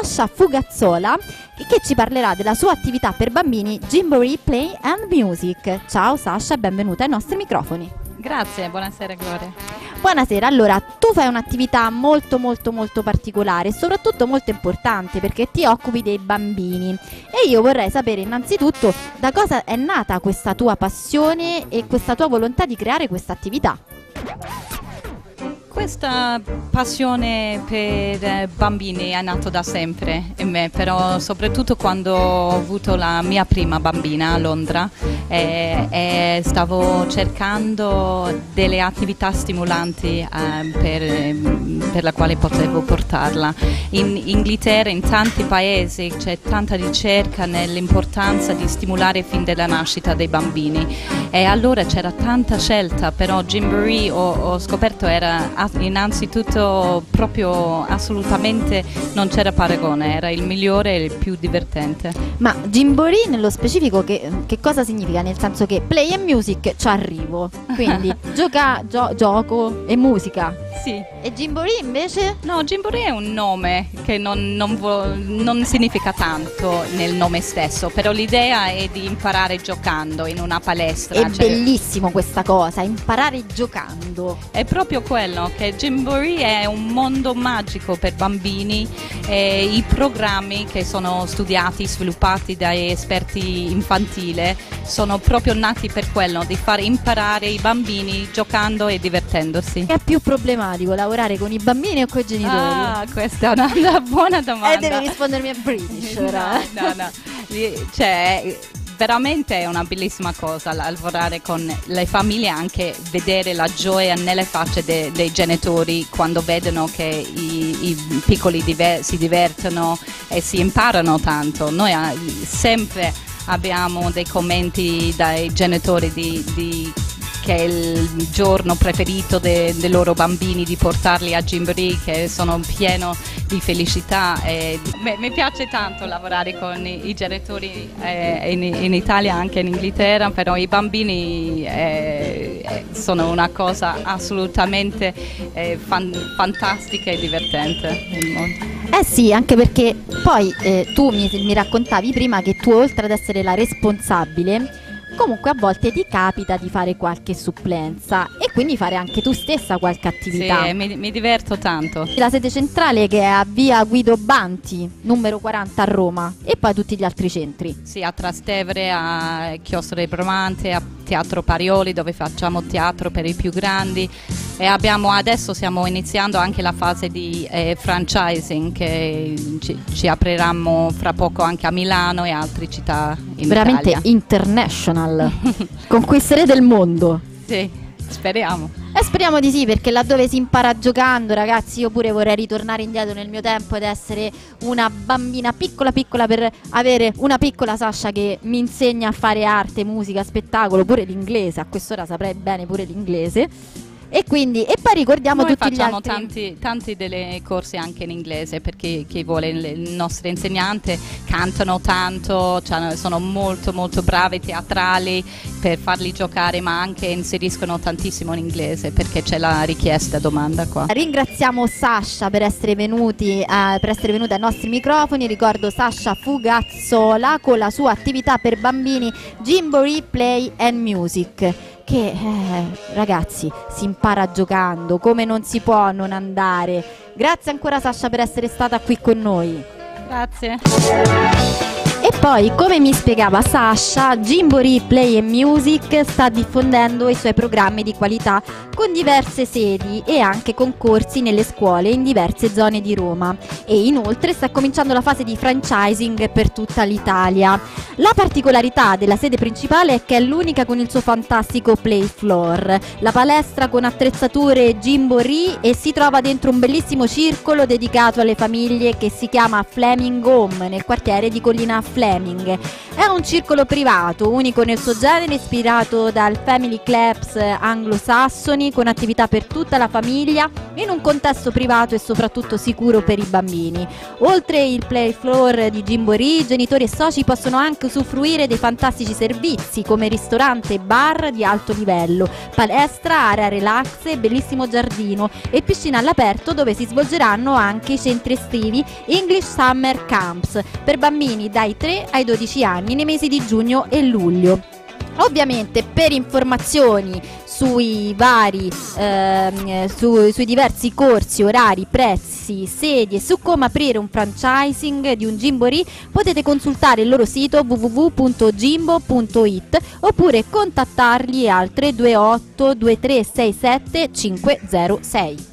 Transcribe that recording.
Sasha Fugazzola, che ci parlerà della sua attività per bambini Gymboree Play and Music. Ciao Sasha, benvenuta ai nostri microfoni. Grazie, buonasera Gloria. Buonasera, allora tu fai un'attività molto particolare e soprattutto molto importante perché ti occupi dei bambini e io vorrei sapere innanzitutto da cosa è nata questa tua passione e questa tua volontà di creare questa attività. Questa passione per bambini è nata da sempre in me, però soprattutto quando ho avuto la mia prima bambina a Londra e stavo cercando delle attività stimolanti per la quale potevo portarla. In Inghilterra, in tanti paesi, c'è tanta ricerca nell'importanza di stimolare fin dalla nascita dei bambini e allora c'era tanta scelta, però Gymboree ho scoperto era innanzitutto proprio assolutamente non c'era paragone, era il migliore e il più divertente. Ma Gymboree nello specifico che cosa significa? Nel senso che play and music ci arrivo, quindi gioco e musica. Sì. E Gymboree invece? No, Gymboree è un nome che non significa tanto nel nome stesso, però l'idea è di imparare giocando in una palestra. È bellissimo questa cosa, imparare giocando. È proprio quello, che Gymboree è un mondo magico per bambini e i programmi che sono studiati, sviluppati dai esperti infantili sono proprio nati per quello, di far imparare i bambini giocando e divertendosi. È più problematico lavorare con i bambini o con i genitori? Ah, questa è una buona domanda. Devi rispondermi a British ora. No. Cioè, veramente è una bellissima cosa lavorare con le famiglie, anche vedere la gioia nelle facce dei genitori quando vedono che i piccoli si divertono e si imparano tanto. Noi sempre abbiamo dei commenti dai genitori che è il giorno preferito dei loro bambini, di portarli a Gymboree, che sono pieno di felicità. Mi piace tanto lavorare con i genitori in Italia, anche in Inghilterra, però i bambini sono una cosa assolutamente fantastica e divertente. Sì, anche perché poi tu mi raccontavi prima che tu, oltre ad essere la responsabile, comunque a volte ti capita di fare qualche supplenza e quindi fare anche tu stessa qualche attività. Sì, mi diverto tanto. La sede centrale che è a via Guido Banti, numero 40 a Roma, e poi tutti gli altri centri. Sì, a Trastevere, a Chiostro del Bramante, a Teatro Parioli, dove facciamo teatro per i più grandi, e adesso stiamo iniziando anche la fase di franchising, che ci apriranno fra poco anche a Milano e altre città in veramente Italia. International. Conquisterete il mondo. Sì, speriamo. E speriamo di sì, perché laddove si impara giocando, ragazzi, io pure vorrei ritornare indietro nel mio tempo ed essere una bambina piccola per avere una piccola Sasha che mi insegna a fare arte, musica, spettacolo, pure l'inglese. A quest'ora saprei bene pure l'inglese. E quindi, e poi ricordiamo noi tutti gli altri. Facciamo tanti delle corsi anche in inglese, perché chi vuole, il nostro insegnante cantano tanto, sono molto brave teatrali, per farli giocare, ma anche inseriscono tantissimo in inglese perché c'è la richiesta, domanda qua. Ringraziamo Sasha per essere venuta ai nostri microfoni. Ricordo Sasha Fugazzola con la sua attività per bambini Gymboree Play and Music, che ragazzi si impara giocando, come non si può non andare. Grazie ancora Sasha per essere stata qui con noi. Grazie. E poi, come mi spiegava Sasha, Gymboree Play and Music sta diffondendo i suoi programmi di qualità con diverse sedi e anche concorsi nelle scuole in diverse zone di Roma, e inoltre sta cominciando la fase di franchising per tutta l'Italia. La particolarità della sede principale è che è l'unica con il suo fantastico play floor, la palestra con attrezzature Gymboree, e si trova dentro un bellissimo circolo dedicato alle famiglie che si chiama Fleming Home, nel quartiere di Collina Fleming. È un circolo privato, unico nel suo genere, ispirato dal family clubs anglosassoni, con attività per tutta la famiglia in un contesto privato e soprattutto sicuro per i bambini. Oltre il play floor di Gymboree, genitori e soci possono anche usufruire dei fantastici servizi come ristorante e bar di alto livello, palestra, area relax, bellissimo giardino e piscina all'aperto dove si svolgeranno anche i centri estivi English Summer Camps per bambini dai 3 ai 12 anni nei mesi di giugno e luglio. Ovviamente per informazioni sui vari sui diversi corsi, orari, prezzi, sedie, su come aprire un franchising di un Gymboree potete consultare il loro sito www.gimbo.it oppure contattarli al 328 2367 506.